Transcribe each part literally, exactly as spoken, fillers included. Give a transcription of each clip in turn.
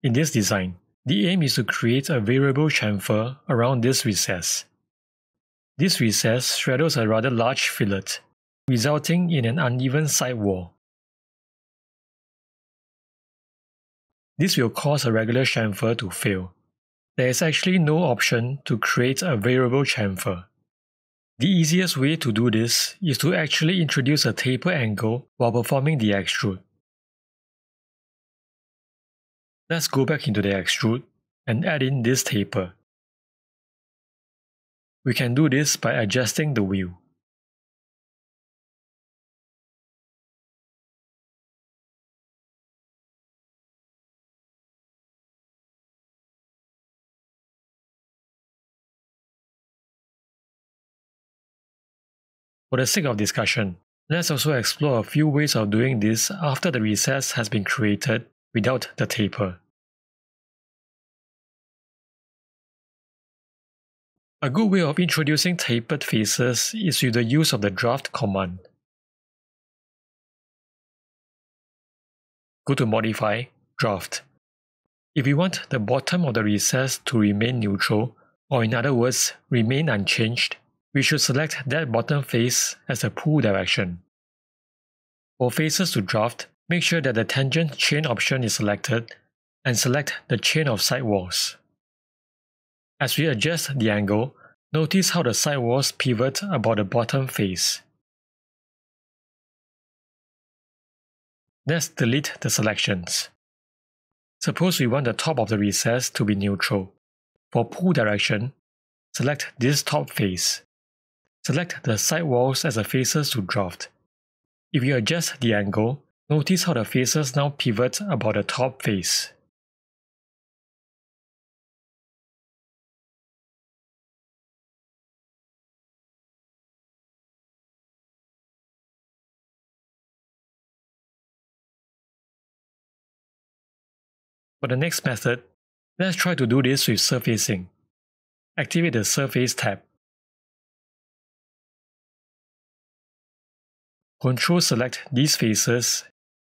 In this design, the aim is to create a variable chamfer around this recess. This recess straddles a rather large fillet, resulting in an uneven side wall. This will cause a regular chamfer to fail. There is actually no option to create a variable chamfer. The easiest way to do this is to actually introduce a taper angle while performing the extrude. Let's go back into the extrude and add in this taper. We can do this by adjusting the wheel. For the sake of discussion, let's also explore a few ways of doing this after the recess has been created without the taper. A good way of introducing tapered faces is with the use of the draft command. Go to Modify, Draft. If we want the bottom of the recess to remain neutral, or in other words, remain unchanged, we should select that bottom face as the pull direction. For faces to draft, make sure that the tangent chain option is selected and select the chain of sidewalls. As we adjust the angle, notice how the sidewalls pivot about the bottom face. Let's delete the selections. Suppose we want the top of the recess to be neutral. For pull direction, select this top face. Select the sidewalls as the faces to draft. If you adjust the angle, notice how the faces now pivot about the top face. For the next method, let's try to do this with surfacing. Activate the Surface tab. Control select these faces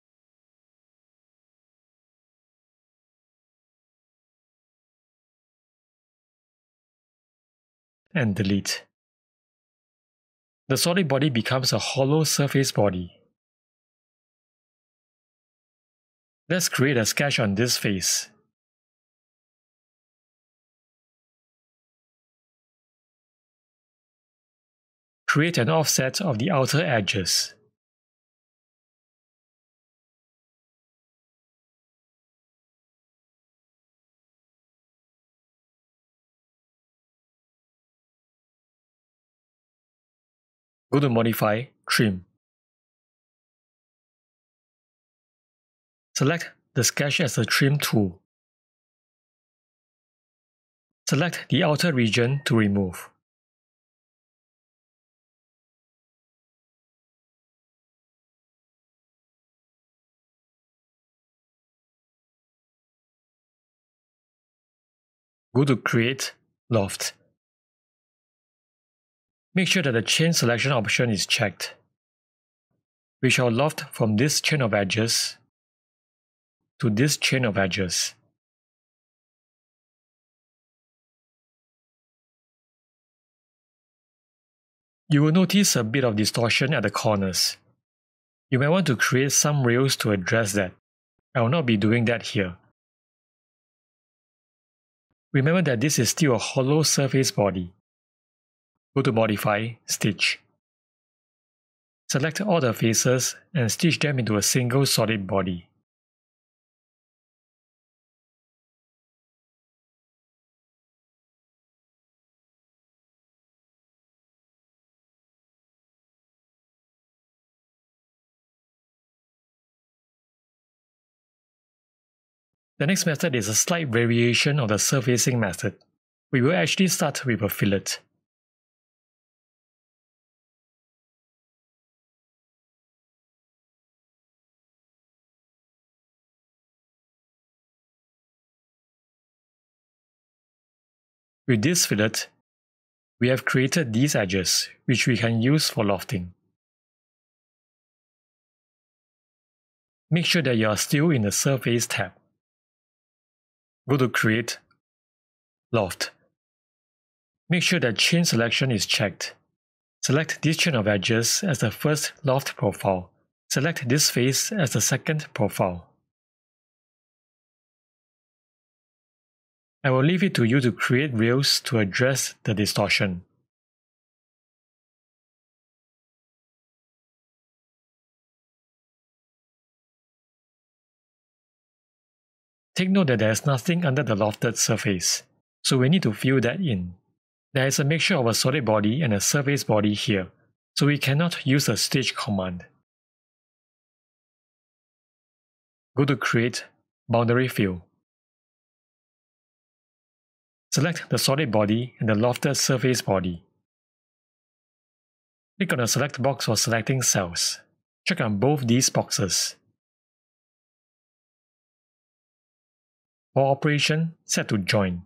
and delete. The solid body becomes a hollow surface body. Let's create a sketch on this face. Create an offset of the outer edges. Go to Modify, Trim. Select the sketch as the Trim tool. Select the outer region to remove. Go to Create, Loft. Make sure that the chain selection option is checked. We shall loft from this chain of edges to this chain of edges. You will notice a bit of distortion at the corners. You may want to create some rails to address that. I will not be doing that here. Remember that this is still a hollow surface body. Go to Modify, Stitch. Select all the faces and stitch them into a single solid body. The next method is a slight variation of the surfacing method. We will actually start with a fillet. With this fillet, we have created these edges, which we can use for lofting. Make sure that you are still in the Surface tab. Go to Create, Loft. Make sure that Chain Selection is checked. Select this chain of edges as the first loft profile. Select this face as the second profile. I will leave it to you to create rails to address the distortion. Take note that there is nothing under the lofted surface, so we need to fill that in. There is a mixture of a solid body and a surface body here, so we cannot use the Stitch command. Go to Create, Boundary Fill. Select the solid body and the lofted surface body. Click on the Select box for selecting cells. Check on both these boxes. For operation, set to Join.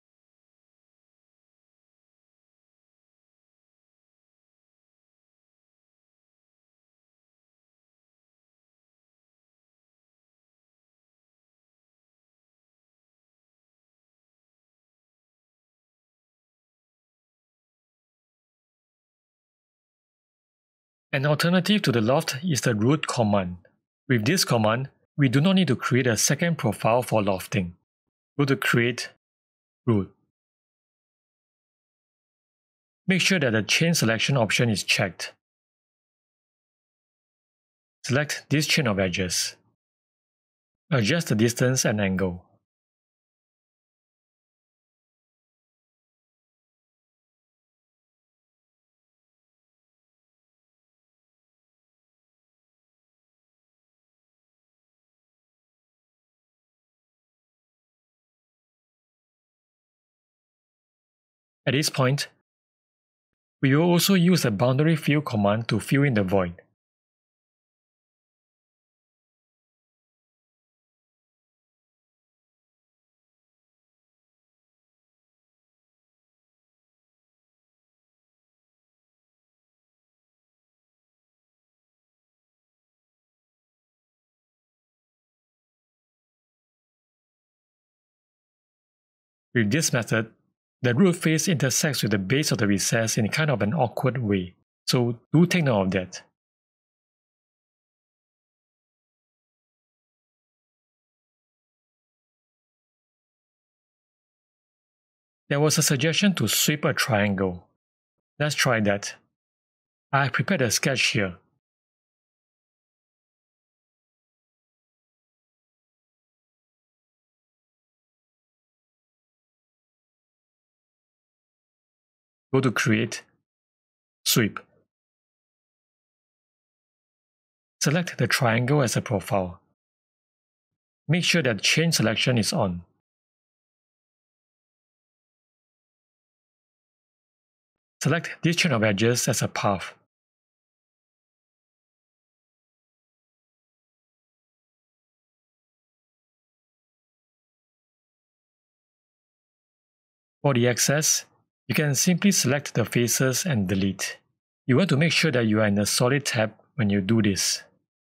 An alternative to the loft is the root command. With this command, we do not need to create a second profile for lofting. Go to Create, Root. Make sure that the chain selection option is checked. Select this chain of edges. Adjust the distance and angle. At this point, we will also use the Boundary Fill command to fill in the void. With this method, the root face intersects with the base of the recess in kind of an awkward way, so do take note of that. There was a suggestion to sweep a triangle. Let's try that. I have prepared a sketch here. Go to Create, Sweep. Select the triangle as a profile. Make sure that Chain Selection is on. Select this chain of edges as a path. For the access, you can simply select the faces and delete. You want to make sure that you are in the Solid tab when you do this.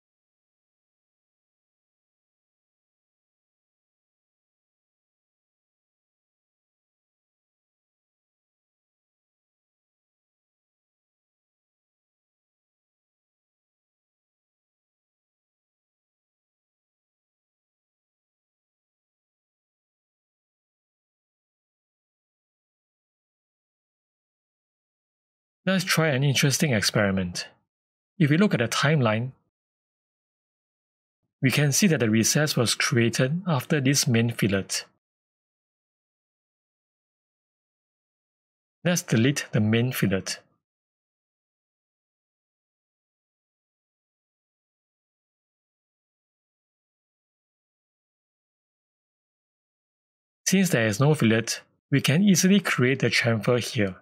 Let's try an interesting experiment. If we look at the timeline, we can see that the recess was created after this main fillet. Let's delete the main fillet. Since there is no fillet, we can easily create the chamfer here.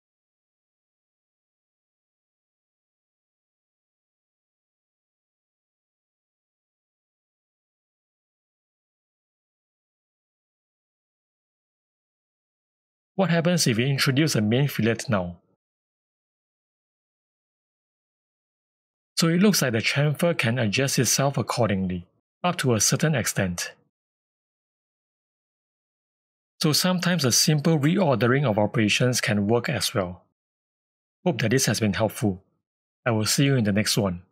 What happens if we introduce a main fillet now? So it looks like the chamfer can adjust itself accordingly, up to a certain extent. So sometimes a simple reordering of operations can work as well. Hope that this has been helpful. I will see you in the next one.